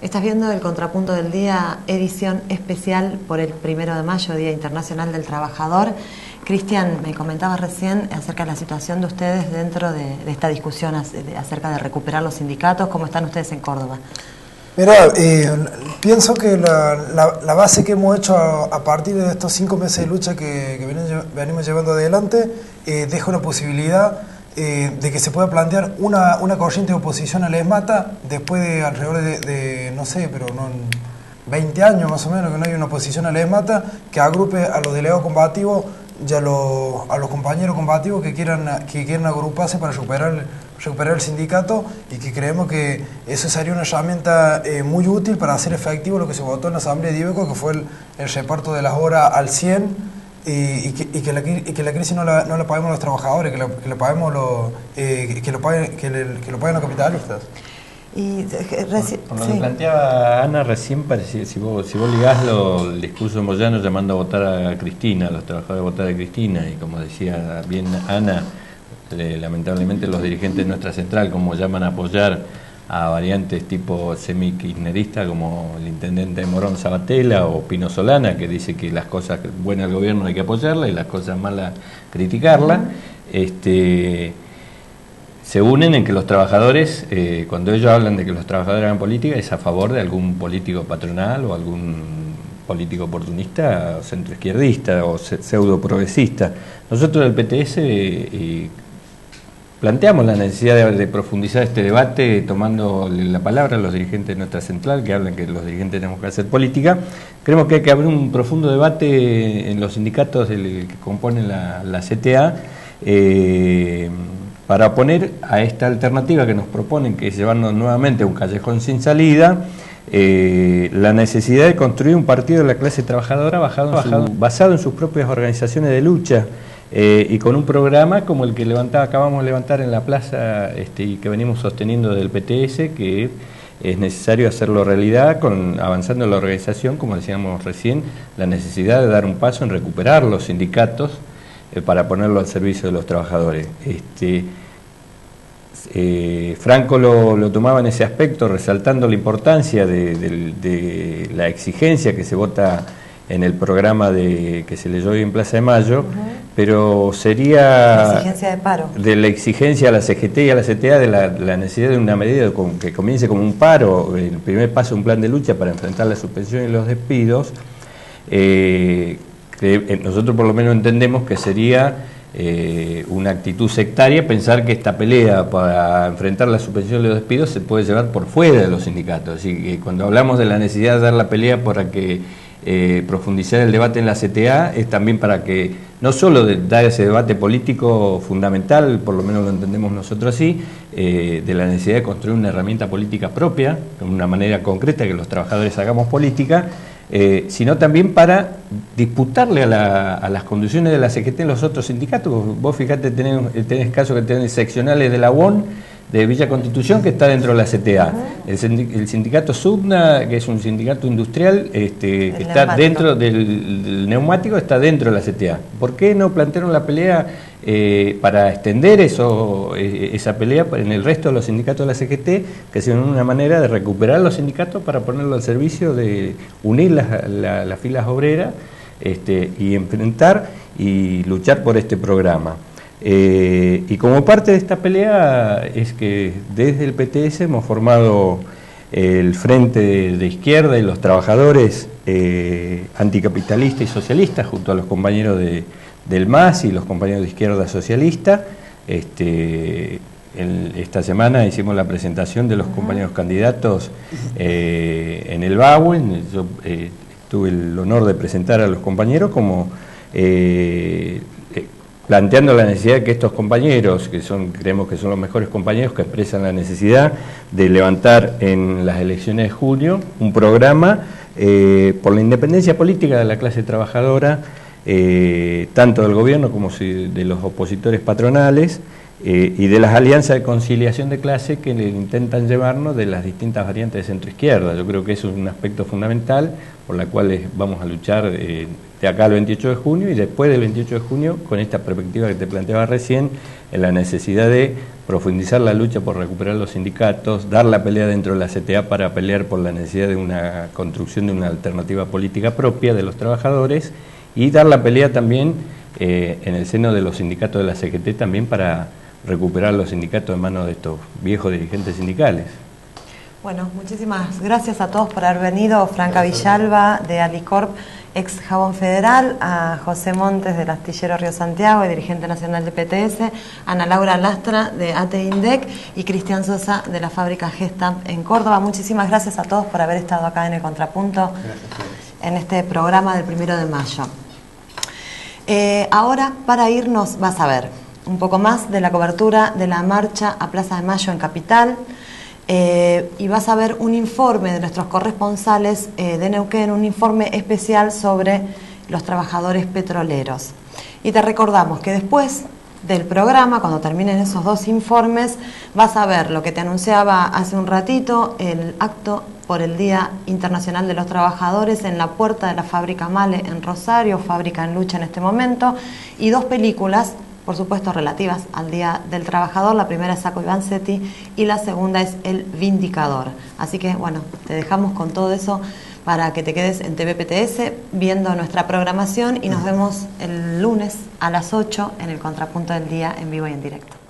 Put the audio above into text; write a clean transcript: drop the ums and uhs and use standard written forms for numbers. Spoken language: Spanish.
Estás viendo El Contrapunto del Día, edición especial por el 1 de mayo, Día Internacional del Trabajador. Cristian, me comentabas recién acerca de la situación de ustedes dentro de esta discusión acerca de recuperar los sindicatos. ¿Cómo están ustedes en Córdoba? Mira, pienso que la base que hemos hecho a partir de estos 5 meses de lucha que venimos llevando adelante deja una posibilidad de que se pueda plantear una corriente de oposición a la ESMATA después de alrededor de no sé, pero no 20 años más o menos que no hay una oposición a la ESMATA que agrupe a los delegados combativos y a los compañeros combativos que quieran agruparse para recuperar el sindicato, y que creemos que eso sería una herramienta muy útil para hacer efectivo lo que se votó en la Asamblea de Ibeco, que fue el reparto de las horas al 100%, y que la crisis no la paguemos los trabajadores, que lo paguemos que lo paguen los capitalistas. Y con lo que planteaba Ana recién, parecía, si vos ligás el discurso de Moyano llamando a votar a Cristina, a los trabajadores a votar a Cristina, y como decía bien Ana, lamentablemente los dirigentes de nuestra central, como llaman a apoyar a variantes tipo semi-kirchnerista como el intendente de Morón Sabatella o Pino Solana, que dice que las cosas buenas del gobierno hay que apoyarlas y las cosas malas criticarlas, se unen en que los trabajadores, cuando ellos hablan de que los trabajadores hagan política, es a favor de algún político patronal o algún político oportunista, centroizquierdista o pseudo progresista. Nosotros del PTS planteamos la necesidad de profundizar este debate tomando la palabra a los dirigentes de nuestra central, que hablan que los dirigentes tenemos que hacer política. Creemos que hay que abrir un profundo debate en los sindicatos que componen la CTA, para oponer a esta alternativa que nos proponen, que es llevarnos nuevamente a un callejón sin salida, la necesidad de construir un partido de la clase trabajadora basado en sus propias organizaciones de lucha, y con un programa como el que acabamos de levantar en la plaza, y que venimos sosteniendo del PTS, que es necesario hacerlo realidad, avanzando en la organización, como decíamos recién, la necesidad de dar un paso en recuperar los sindicatos, para ponerlo al servicio de los trabajadores. Franco lo tomaba en ese aspecto, resaltando la importancia de la exigencia que se vota en el programa que se leyó hoy en Plaza de Mayo, pero sería la exigencia de paro, de la exigencia a la CGT y a la CTA de la necesidad de una medida que comience como un paro, el primer paso de un plan de lucha para enfrentar la suspensión y los despidos. Nosotros por lo menos entendemos que sería una actitud sectaria pensar que esta pelea para enfrentar la suspensión de los despidos se puede llevar por fuera de los sindicatos. Así que cuando hablamos de la necesidad de dar la pelea para que profundizar el debate en la CTA, es también para que no solo dar ese debate político fundamental, por lo menos lo entendemos nosotros así, de la necesidad de construir una herramienta política propia, de una manera concreta que los trabajadores hagamos política, sino también para disputarle a las condiciones de la CGT en los otros sindicatos. Vos fíjate, tenés casos que tenés seccionales de la UON, de Villa Constitución, que está dentro de la CTA. El sindicato SUBNA, que es un sindicato industrial, que está dentro del neumático, está dentro de la CTA. ¿Por qué no plantearon la pelea para extender esa pelea en el resto de los sindicatos de la CGT, que sea una manera de recuperar los sindicatos para ponerlo al servicio de unir las filas obreras, y enfrentar y luchar por este programa? Y como parte de esta pelea es que desde el PTS hemos formado el Frente de Izquierda y los Trabajadores Anticapitalistas y Socialistas, junto a los compañeros del MAS y los compañeros de Izquierda Socialista. Esta semana hicimos la presentación de los compañeros candidatos en el BAUEN. Yo tuve el honor de presentar a los compañeros como planteando la necesidad de que estos compañeros, creemos que son los mejores compañeros, que expresan la necesidad de levantar en las elecciones de junio un programa por la independencia política de la clase trabajadora, tanto del gobierno como de los opositores patronales, y de las alianzas de conciliación de clase que le intentan llevarnos de las distintas variantes de centro-izquierda. Yo creo que eso es un aspecto fundamental por la cual vamos a luchar de acá al 28 de junio y después del 28 de junio con esta perspectiva que te planteaba recién, en la necesidad de profundizar la lucha por recuperar los sindicatos, dar la pelea dentro de la CTA para pelear por la necesidad de una construcción de una alternativa política propia de los trabajadores y dar la pelea también en el seno de los sindicatos de la CGT también para recuperar los sindicatos en manos de estos viejos dirigentes sindicales. Bueno, muchísimas gracias a todos por haber venido. Franca Villalba de Alicorp, ex Jabón Federal, a José Montes del Astillero Río Santiago y dirigente nacional de PTS, Ana Laura Lastra de ATE-INDEC y Cristian Sosa de la fábrica Gestamp en Córdoba. Muchísimas gracias a todos por haber estado acá en El Contrapunto en este programa del 1 de mayo. Ahora, para irnos, vas a ver un poco más de la cobertura de la marcha a Plaza de Mayo en Capital. Y vas a ver un informe de nuestros corresponsales de Neuquén, un informe especial sobre los trabajadores petroleros. Y te recordamos que después del programa, cuando terminen esos dos informes, vas a ver lo que te anunciaba hace un ratito, el acto por el Día Internacional de los Trabajadores en la puerta de la fábrica Male en Rosario, fábrica en lucha en este momento, y dos películas, por supuesto, relativas al Día del Trabajador. La primera es Sacco y Vanzetti y la segunda es El Vindicador. Así que, bueno, te dejamos con todo eso para que te quedes en TVPTS viendo nuestra programación y nos vemos el lunes a las 8 en el Contrapunto del Día en vivo y en directo.